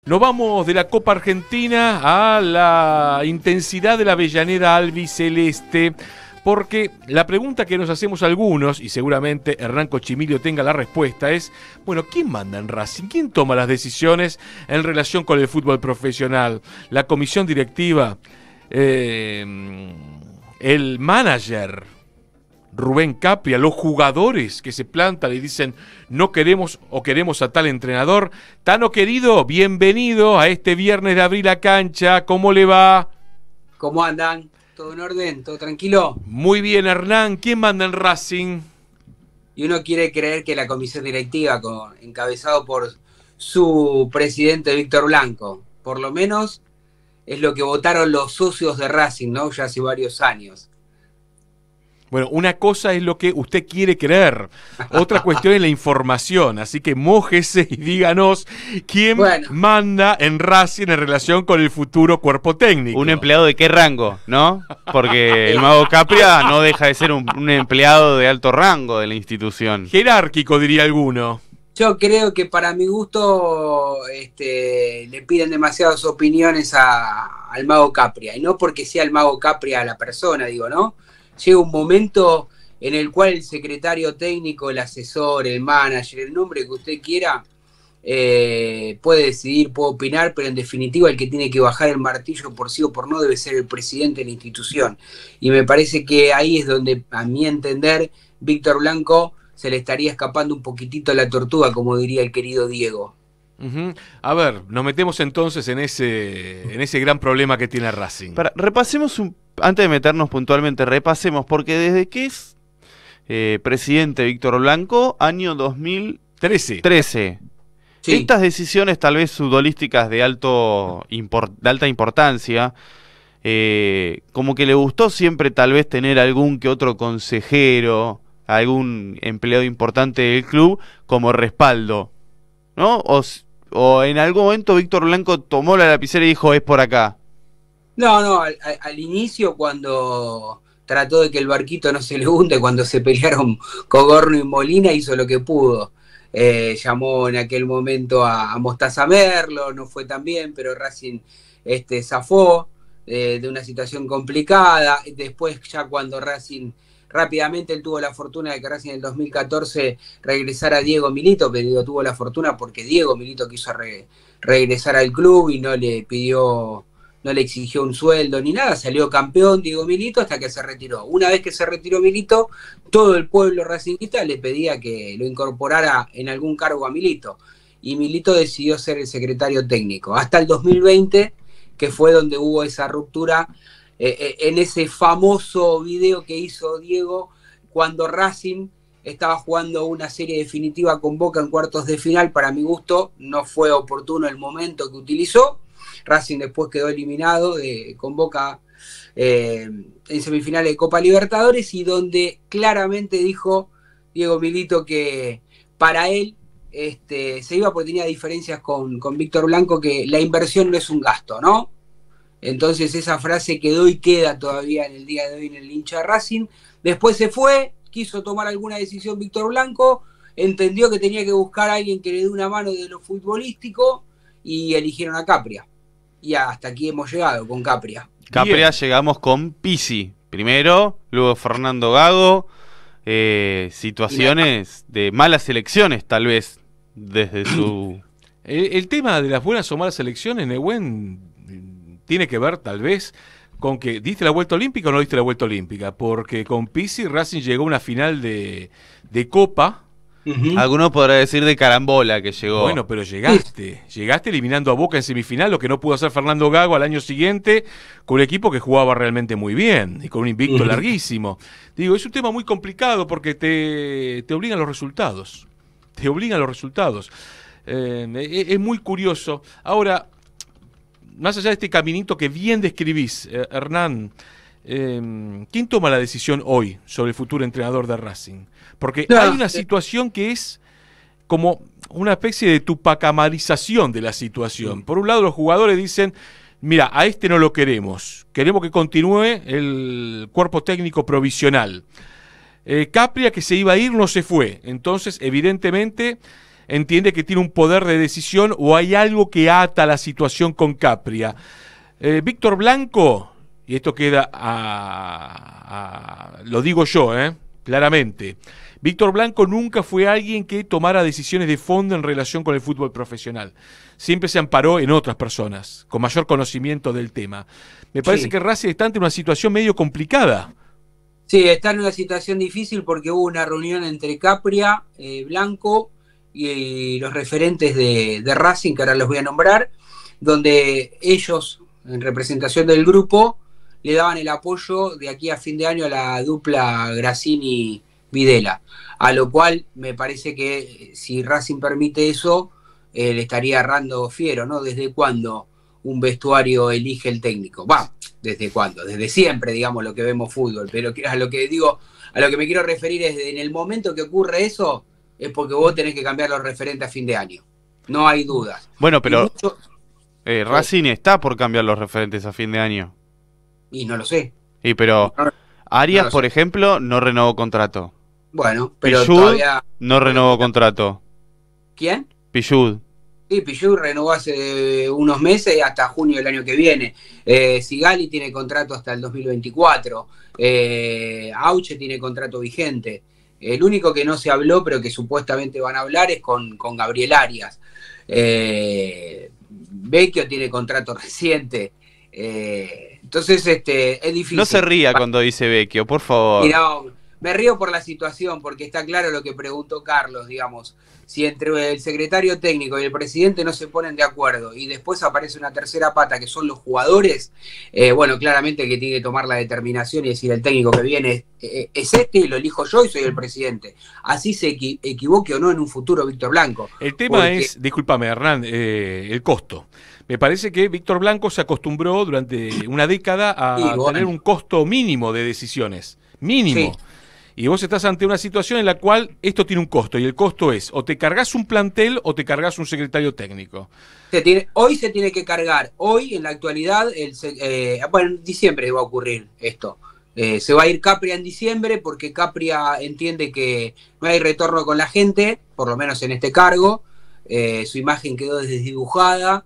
Nos vamos de la Copa Argentina a la intensidad de la Avellaneda albiceleste, porque la pregunta que nos hacemos algunos, y seguramente Hernán Cochimilio tenga la respuesta, es, bueno, ¿quién manda en Racing? ¿Quién toma las decisiones en relación con el fútbol profesional? ¿La comisión directiva? ¿El manager? Rubén Capria, los jugadores que se plantan y dicen no queremos o queremos a tal entrenador. Tano querido, bienvenido a este viernes de Abrir la Cancha. ¿Cómo le va? ¿Cómo andan? ¿Todo en orden? ¿Todo tranquilo? Muy bien, Hernán. ¿Quién manda en Racing? Y uno quiere creer que la comisión directiva, encabezado por su presidente Víctor Blanco, por lo menos es lo que votaron los socios de Racing, ¿no? Ya hace varios años. Bueno, una cosa es lo que usted quiere creer, otra cuestión es la información, así que mójese y díganos quién manda en Racing en relación con el futuro cuerpo técnico. ¿Un empleado de qué rango, no? Porque el Mago Capria no deja de ser un empleado de alto rango de la institución. Jerárquico, diría alguno. Yo creo que para mi gusto le piden demasiadas opiniones al Mago Capria, y no porque sea el Mago Capria la persona, digo, ¿no? Llega un momento en el cual el secretario técnico, el asesor, el manager, el nombre que usted quiera, puede decidir, puede opinar, pero en definitiva el que tiene que bajar el martillo por sí o por no debe ser el presidente de la institución. Y me parece que ahí es donde, a mi entender, Víctor Blanco se le estaría escapando un poquitito la tortuga, como diría el querido Diego. A ver, nos metemos entonces en ese gran problema que tiene Racing. Repasemos antes de meternos puntualmente, repasemos, porque desde que es presidente Víctor Blanco, año 2013. Sí. Estas decisiones tal vez futbolísticas de alta importancia, como que le gustó siempre tal vez tener algún que otro consejero, algún empleado importante del club como respaldo, ¿no? O en algún momento Víctor Blanco tomó la lapicera y dijo, es por acá. No, al inicio, cuando trató de que el barquito no se le hunde, cuando se pelearon Cogorno y Molina, hizo lo que pudo. Llamó en aquel momento a Mostaza Merlo, no fue tan bien, pero Racing zafó de una situación complicada. Después, ya cuando Racing rápidamente, él tuvo la fortuna de que Racing en el 2014 regresara a Diego Milito, pero tuvo la fortuna porque Diego Milito quiso regresar al club y no le exigió un sueldo ni nada, salió campeón Diego Milito hasta que se retiró. Una vez que se retiró Milito, todo el pueblo racinguista le pedía que lo incorporara en algún cargo a Milito, y Milito decidió ser el secretario técnico, hasta el 2020, que fue donde hubo esa ruptura, en ese famoso video que hizo Diego, cuando Racing estaba jugando una serie definitiva con Boca en cuartos de final. Para mi gusto, no fue oportuno el momento que utilizó. Racing después quedó eliminado con Boca en semifinales de Copa Libertadores, y donde claramente dijo Diego Milito que para él se iba porque tenía diferencias con Víctor Blanco, que la inversión no es un gasto, ¿no? Entonces esa frase quedó y queda todavía en el día de hoy en el hincha de Racing. Después se fue, quiso tomar alguna decisión Víctor Blanco, entendió que tenía que buscar a alguien que le dé una mano de lo futbolístico y eligieron a Capria. Y hasta aquí hemos llegado con Capria. Capria llegamos con Pizzi primero, luego Fernando Gago, situaciones de malas elecciones tal vez desde su... El tema de las buenas o malas elecciones, Nehuen, tiene que ver tal vez con que ¿diste la vuelta olímpica o no diste la vuelta olímpica? Porque con Pizzi Racing llegó a una final de Copa. Alguno podrá decir de carambola que llegó. Bueno, pero llegaste eliminando a Boca en semifinal, lo que no pudo hacer Fernando Gago al año siguiente, con un equipo que jugaba realmente muy bien y con un invicto larguísimo. Digo, es un tema muy complicado porque te obligan los resultados. Es muy curioso. Ahora, más allá de este caminito que bien describís, Hernán, ¿quién toma la decisión hoy sobre el futuro entrenador de Racing? Porque hay una situación que es como una especie de tupacamarización de la situación. Por un lado, los jugadores dicen, mira, a este no lo queremos que continúe el cuerpo técnico provisional. Capria, que se iba a ir, no se fue. Entonces, evidentemente, entiende que tiene un poder de decisión o hay algo que ata la situación con Capria. Víctor Blanco, y esto queda lo digo yo, claramente, Víctor Blanco nunca fue alguien que tomara decisiones de fondo en relación con el fútbol profesional. Siempre se amparó en otras personas, con mayor conocimiento del tema. Me parece que Racing está ante una situación medio complicada. Sí, está en una situación difícil porque hubo una reunión entre Capria, Blanco y los referentes de Racing, que ahora los voy a nombrar, donde ellos, en representación del grupo, le daban el apoyo de aquí a fin de año a la dupla Grassini-Videla, a lo cual me parece que si Racing permite eso, le estaría errando fiero, ¿no? ¿Desde cuándo un vestuario elige el técnico? Va, ¿desde cuándo? Desde siempre, digamos, lo que vemos fútbol, pero a lo que digo, a lo que me quiero referir es en el momento que ocurre eso, es porque vos tenés que cambiar los referentes a fin de año. No hay dudas. Bueno, pero Racing está por cambiar los referentes a fin de año. Y no lo sé. Y pero Arias, por ejemplo, no renovó contrato. Bueno, pero Pichud todavía no renovó contrato. ¿Quién? Pichud. Sí, Pichud renovó hace unos meses hasta junio del año que viene. Sigali tiene contrato hasta el 2024. Auche tiene contrato vigente. El único que no se habló, pero que supuestamente van a hablar, es con Gabriel Arias. Vecchio tiene contrato reciente. Entonces, es difícil. No se ría cuando dice Vecchio, por favor. Y no, me río por la situación, porque está claro lo que preguntó Carlos, digamos. Si entre el secretario técnico y el presidente no se ponen de acuerdo y después aparece una tercera pata que son los jugadores, bueno, claramente el que tiene que tomar la determinación y decir el técnico que viene es este y lo elijo yo y soy el presidente. Así se equivoque o no en un futuro Víctor Blanco. El tema es, discúlpame Hernán, el costo. Me parece que Víctor Blanco se acostumbró durante una década a tener un costo mínimo de decisiones. Mínimo. Sí. Y vos estás ante una situación en la cual esto tiene un costo, y el costo es, o te cargas un plantel o te cargas un secretario técnico. Hoy se tiene que cargar, hoy en la actualidad, bueno, en diciembre va a ocurrir esto. Se va a ir Capria en diciembre porque Capria entiende que no hay retorno con la gente, por lo menos en este cargo. Su imagen quedó desdibujada.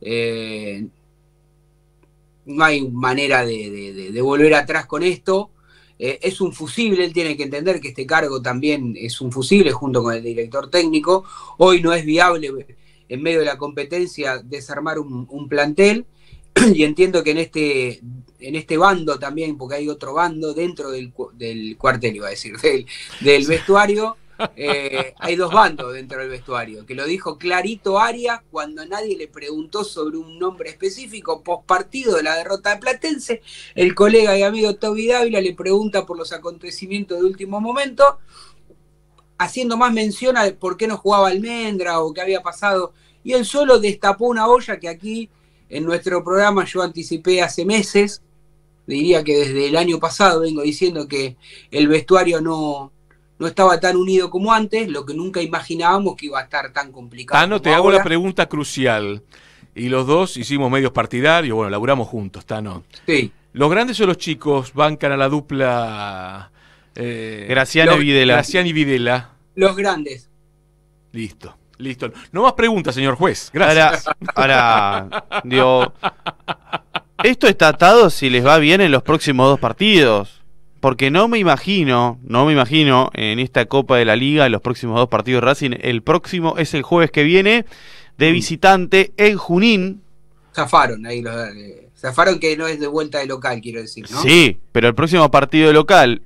No hay manera de volver atrás con esto. Es un fusible, él tiene que entender que este cargo también es un fusible junto con el director técnico. Hoy no es viable en medio de la competencia desarmar un plantel, y entiendo que en este bando también, porque hay otro bando dentro del cuartel, iba a decir, del vestuario. Hay dos bandos dentro del vestuario, que lo dijo clarito Arias cuando nadie le preguntó sobre un nombre específico post partido de la derrota de Platense. El colega y amigo Toby Dávila le pregunta por los acontecimientos de último momento, haciendo más mención a por qué no jugaba Almendra o qué había pasado, y él solo destapó una olla que aquí en nuestro programa yo anticipé hace meses. Diría que desde el año pasado vengo diciendo que el vestuario no estaba tan unido como antes, lo que nunca imaginábamos que iba a estar tan complicado. Tano, te hago la pregunta crucial. Y los dos hicimos medios partidarios, bueno, laburamos juntos, Tano. Sí. ¿Los grandes o los chicos bancan a la dupla Graciani y Videla? Graciani y Videla. Los grandes. Listo. No más preguntas, señor juez. Gracias. Ahora, digo, esto está atado si les va bien en los próximos dos partidos. Porque no me imagino en esta Copa de la Liga, en los próximos dos partidos de Racing. El próximo es el jueves que viene, de visitante en Junín. Zafaron ahí, zafaron que no es de vuelta de local, quiero decir, ¿no? Sí, pero el próximo partido de local,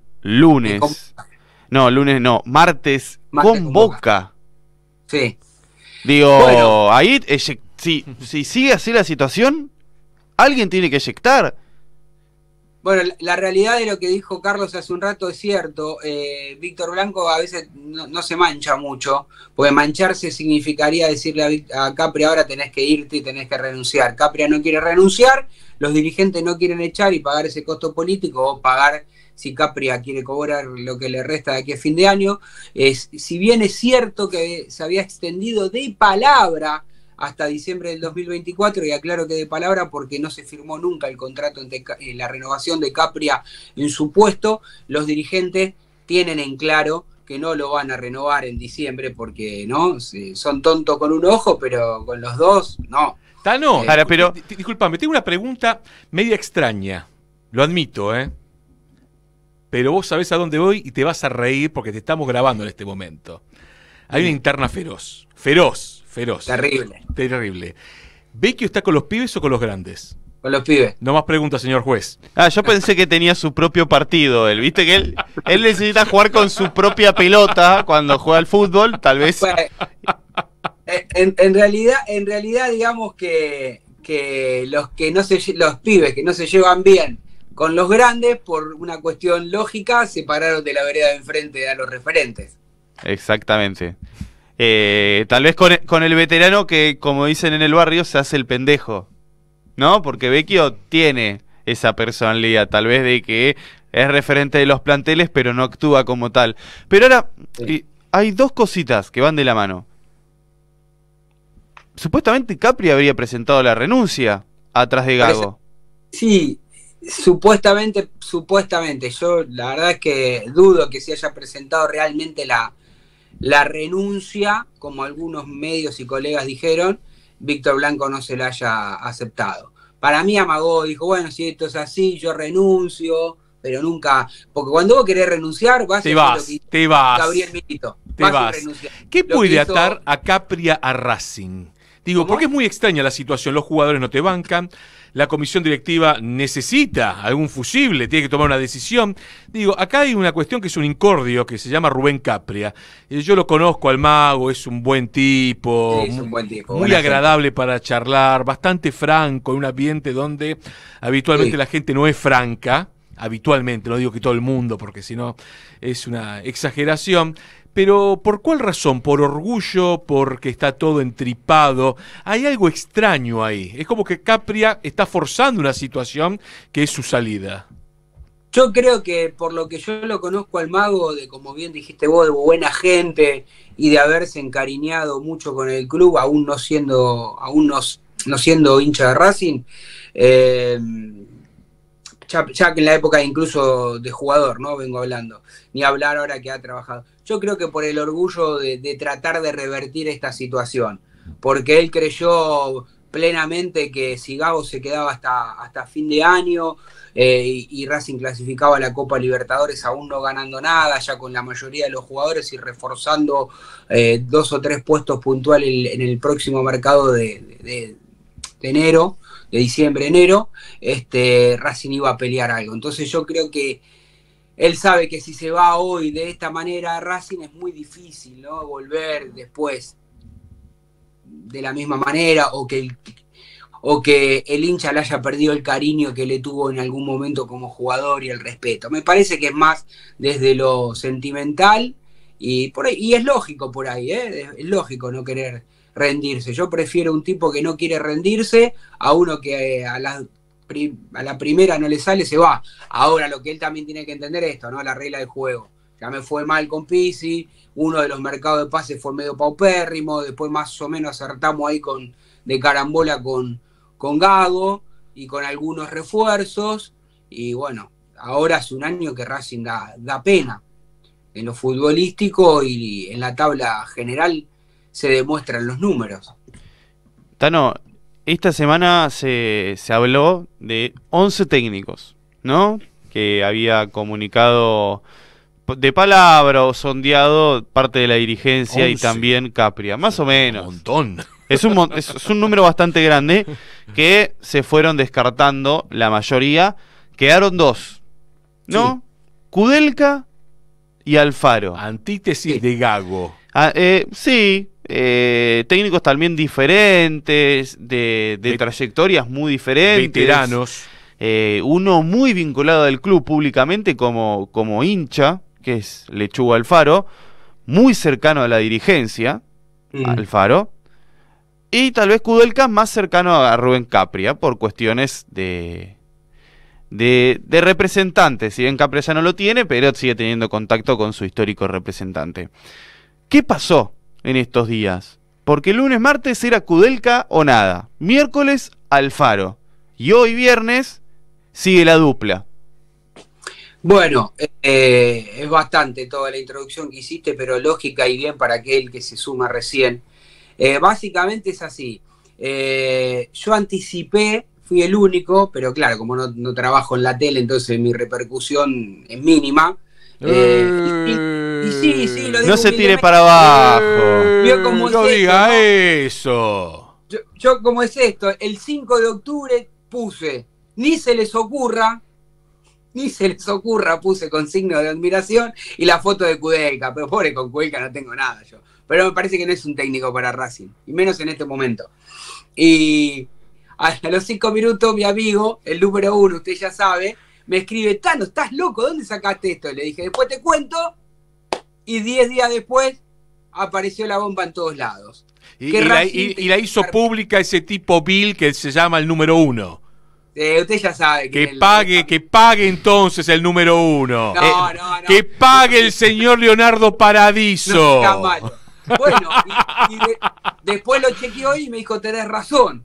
martes con Boca. Sí. Digo, bueno, ahí, si sigue así la situación, alguien tiene que eyectar. Bueno, la realidad de lo que dijo Carlos hace un rato es cierto. Víctor Blanco a veces no se mancha mucho, porque mancharse significaría decirle a Capria, ahora tenés que irte y tenés que renunciar. Capria no quiere renunciar, los dirigentes no quieren echar y pagar ese costo político, o pagar si Capria quiere cobrar lo que le resta de aquí a fin de año. Si bien es cierto que se había extendido de palabra hasta diciembre del 2024, y aclaro que de palabra porque no se firmó nunca el contrato entre la renovación de Capria en su puesto, los dirigentes tienen en claro que no lo van a renovar en diciembre porque no son tontos con un ojo, pero con los dos no. Tano, pero disculpame, tengo una pregunta media extraña, lo admito, pero vos sabés a dónde voy y te vas a reír porque te estamos grabando en este momento. Hay una interna feroz. Terrible. ¿Vecchio está con los pibes o con los grandes? Con los pibes. No más preguntas, señor juez. Yo pensé que tenía su propio partido. Viste que él necesita jugar con su propia pelota cuando juega al fútbol, tal vez. Bueno, en realidad, digamos que los pibes que no se llevan bien con los grandes, por una cuestión lógica, se pararon de la vereda de enfrente a los referentes. Exactamente. Tal vez con el veterano que, como dicen en el barrio, se hace el pendejo, ¿no? Porque Vecchio tiene esa personalidad, tal vez de que es referente de los planteles, pero no actúa como tal. Pero ahora, hay dos cositas que van de la mano. Supuestamente Capri habría presentado la renuncia atrás de Gago. Sí, supuestamente. Yo la verdad es que dudo que se haya presentado realmente la renuncia, como algunos medios y colegas dijeron. Víctor Blanco no se la haya aceptado. Para mí amagó, dijo, bueno, si esto es así, yo renuncio, pero nunca, porque cuando vos querés renunciar, te vas. Gabriel Milito. ¿Qué puede atar a Capri a Racing? Digo, porque es muy extraña la situación, los jugadores no te bancan, la comisión directiva necesita algún fusible, tiene que tomar una decisión. Digo, acá hay una cuestión que es un incordio, que se llama Rubén Capria. Yo lo conozco al mago, es un buen tipo, sí, es un buen tipo, muy agradable para charlar, bastante franco, en un ambiente donde habitualmente la gente no es franca, habitualmente, no digo que todo el mundo, porque si no es una exageración. Pero ¿por cuál razón? ¿Por orgullo? ¿Porque está todo entripado? Hay algo extraño ahí. Es como que Capria está forzando una situación que es su salida. Yo creo que por lo que yo lo conozco al mago, de como bien dijiste vos, de buena gente y de haberse encariñado mucho con el club, aún no siendo hincha de Racing, ya que en la época incluso de jugador, ¿no? Vengo hablando, ni hablar ahora que ha trabajado. Yo creo que por el orgullo de tratar de revertir esta situación, porque él creyó plenamente que si Gago se quedaba hasta fin de año y Racing clasificaba a la Copa Libertadores aún no ganando nada, ya con la mayoría de los jugadores y reforzando 2 o 3 puestos puntuales en el próximo mercado de enero, de diciembre-enero, Racing iba a pelear algo. Entonces yo creo que él sabe que si se va hoy de esta manera a Racing es muy difícil, ¿no? Volver después de la misma manera o que el hincha le haya perdido el cariño que le tuvo en algún momento como jugador y el respeto. Me parece que es más desde lo sentimental y por ahí, y es lógico por ahí, es lógico no querer rendirse. Yo prefiero un tipo que no quiere rendirse a uno que a la primera no le sale, se va. Ahora lo que él también tiene que entender es esto, ¿no? La regla del juego. Ya me fue mal con Pizzi, uno de los mercados de pases fue medio paupérrimo, después más o menos acertamos ahí de carambola con Gago y con algunos refuerzos, y bueno, ahora hace un año que Racing da pena en lo futbolístico y en la tabla general se demuestran los números. Tano, esta semana se habló de 11 técnicos, ¿no? Que había comunicado de palabra o sondeado parte de la dirigencia 11. Y también Capria, más o menos. Un montón. Es un número bastante grande que se fueron descartando la mayoría. Quedaron 2, ¿no? Sí. Kudelka y Alfaro. Antítesis de Gago. Sí. Técnicos también diferentes, de trayectorias muy diferentes. Veteranos. Uno muy vinculado al club públicamente como hincha, que es Lechuga Alfaro, muy cercano a la dirigencia, Alfaro, y tal vez Kudelka más cercano a Rubén Capria por cuestiones de representantes. Si bien Capria ya no lo tiene, pero sigue teniendo contacto con su histórico representante. ¿Qué pasó en estos días? Porque lunes, martes era Kudelka o nada, miércoles Alfaro, y hoy viernes sigue la dupla. Bueno, es bastante toda la introducción que hiciste, pero lógica y bien para aquel que se suma recién. Básicamente es así. Yo anticipé, fui el único, pero claro, como no trabajo en la tele, entonces mi repercusión es mínima. Y sí, lo digo. No se tire para abajo. Vio cómo es no esto, diga ¿no? eso. Yo, ¿cómo es esto? El 5 de octubre puse, ni se les ocurra, puse con signo de admiración y la foto de Kudelka, pero pobre con Kudelka no tengo nada yo. Pero me parece que no es un técnico para Racing, y menos en este momento. Y a los 5 minutos mi amigo, el número 1, usted ya sabe, me escribe, Tano, ¿estás loco? ¿Dónde sacaste esto? Le dije, después te cuento, y 10 días después apareció la bomba en todos lados. Y la hizo pública ese tipo Bill que se llama el número 1. Usted ya sabe que pague entonces el número 1. No. Que pague el señor Leonardo Paradiso. No sea malo. Bueno, después lo chequeó y me dijo, tenés razón.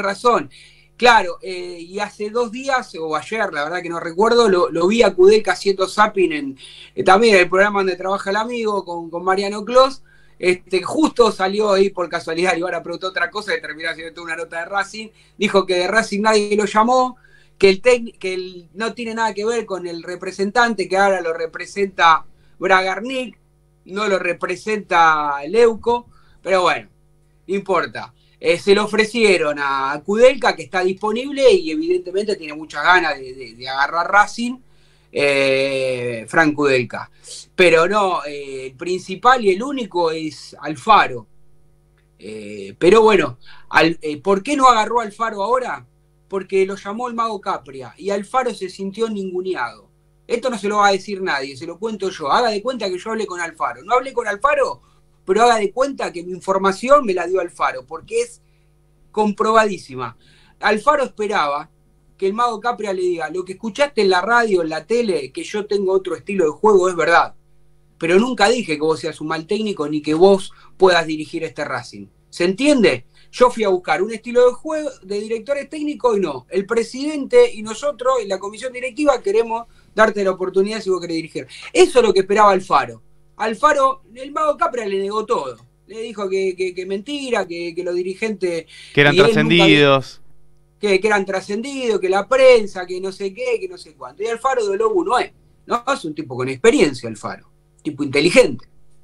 Claro, y hace 2 días, o ayer, la verdad que no recuerdo, lo vi a Kudelka haciendo zapping también en el programa donde trabaja el amigo, con Mariano Clos. Justo salió ahí por casualidad, y ahora preguntó otra cosa, que terminó haciendo toda una nota de Racing. Dijo que de Racing nadie lo llamó, que no tiene nada que ver con el representante, que ahora lo representa Bragarnik, no lo representa Leuco, pero bueno, no importa. Se lo ofrecieron a Kudelka, que está disponible y evidentemente tiene muchas ganas de agarrar Racing. Frank Kudelka, pero no, el principal y el único es Alfaro. Pero bueno, ¿por qué no agarró a Alfaro ahora? Porque lo llamó el Mago Capria y Alfaro se sintió ninguneado. Esto no se lo va a decir nadie, se lo cuento yo. Haga de cuenta que yo hablé con Alfaro. No hablé con Alfaro, pero haga de cuenta que mi información me la dio Alfaro, porque es comprobadísima. Alfaro esperaba que el Mago Capria le diga, lo que escuchaste en la radio, en la tele, que yo tengo otro estilo de juego, es verdad. Pero nunca dije que vos seas un mal técnico ni que vos puedas dirigir este Racing. ¿Se entiende? Yo fui a buscar un estilo de juego de directores técnicos y no. El presidente y nosotros, en la comisión directiva, queremos darte la oportunidad si vos querés dirigir. Eso es lo que esperaba Alfaro. Alfaro, el Mago Capria le negó todo. Le dijo que mentira, que los dirigentes... Que eran trascendidos. Que eran trascendidos, que la prensa, que no sé qué, que no sé cuánto. Y Alfaro de Lobo no es. No, es un tipo con experiencia, Alfaro. Tipo inteligente.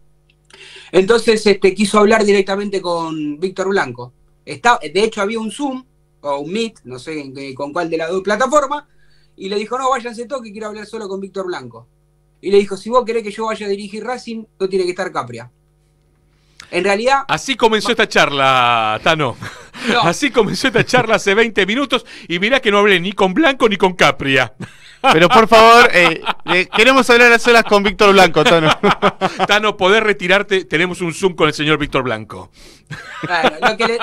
Entonces quiso hablar directamente con Víctor Blanco. De hecho, había un Zoom, o un Meet, no sé con cuál de las dos plataformas, y le dijo, no, váyanse todos que quiero hablar solo con Víctor Blanco. Y le dijo, si vos querés que yo vaya a dirigir Racing, no tiene que estar Capria. En realidad... Así comenzó esta charla, Tano. No. Así comenzó esta charla hace 20 minutos y mirá que no hablé ni con Blanco ni con Capria. Pero por favor, queremos hablar a solas con Víctor Blanco, Tano. Tano, podés retirarte, tenemos un Zoom con el señor Víctor Blanco. Claro,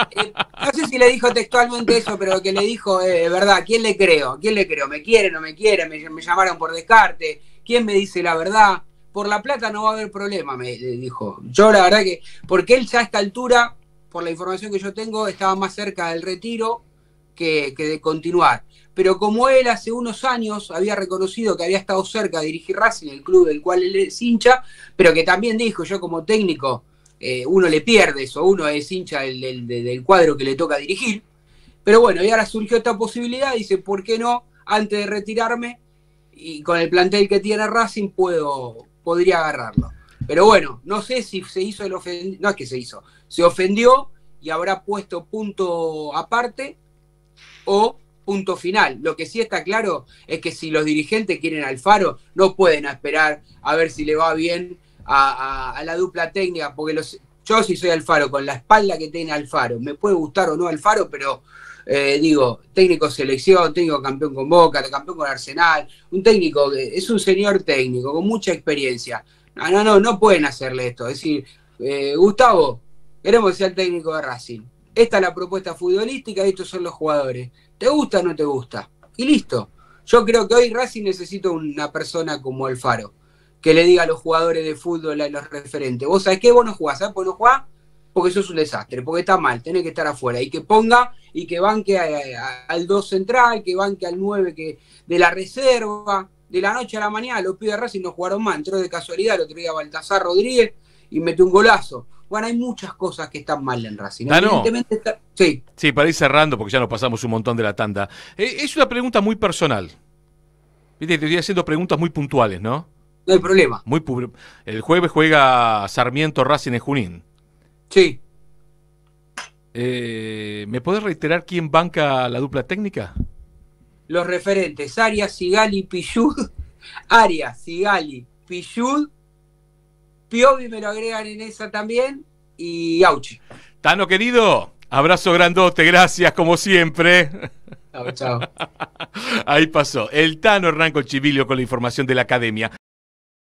no sé si le dijo textualmente eso, pero lo que le dijo es verdad. ¿Quién le creo? ¿Me quiere, no me quiere? Me llamaron por descarte. ¿Quién me dice la verdad? Por la plata no va a haber problema, me dijo. Yo la verdad que, porque él ya a esta altura, por la información que yo tengo, estaba más cerca del retiro que de continuar. Pero como él hace unos años había reconocido que había estado cerca de dirigir Racing, el club del cual él es hincha, pero que también dijo, yo como técnico, uno le pierde eso, uno es hincha del cuadro que le toca dirigir. Pero bueno, y ahora surgió esta posibilidad, dice, ¿por qué no? Antes de retirarme, y con el plantel que tiene Racing, podría agarrarlo. Pero bueno, no sé si se hizo el ofendido, no es que se hizo, se ofendió y habrá puesto punto aparte o punto final. Lo que sí está claro es que si los dirigentes quieren a Alfaro, no pueden esperar a ver si le va bien a la dupla técnica, porque yo sí soy Alfaro, con la espalda que tiene Alfaro, me puede gustar o no Alfaro, pero técnico selección, técnico campeón con Boca, campeón con Arsenal, un técnico que es un señor técnico con mucha experiencia. No pueden hacerle esto. Es decir, Gustavo, queremos ser el técnico de Racing. Esta es la propuesta futbolística y estos son los jugadores. ¿Te gusta o no te gusta? Y listo. Yo creo que hoy Racing necesita una persona como Alfaro, que le diga a los jugadores de fútbol, a los referentes, vos sabés qué, vos no jugás, ¿sabés por qué no jugás? Porque sos un desastre, porque está mal, tenés que estar afuera, y que ponga y que banque al 2 central, que banque al 9 de la reserva, de la noche a la mañana los pibes de Racing no jugaron más, entró de casualidad el otro día Baltasar Rodríguez y metió un golazo. Bueno, hay muchas cosas que están mal en Racing. Evidentemente está... Sí, para ir cerrando, porque ya nos pasamos un montón de la tanda. Es una pregunta muy personal. Viste, te estoy haciendo preguntas muy puntuales, ¿no? No hay problema. El jueves juega Sarmiento Racing en Junín. Sí. ¿Me podés reiterar quién banca la dupla técnica? Los referentes, Arias, Sigali, Pichud. Arias, Sigali, Pichud. Piovi me lo agregan en esa también. Y Auchi. Tano querido, abrazo grandote, gracias como siempre. Chao, chao. Ahí pasó el Tano Hernán Colchivilio con la información de la academia.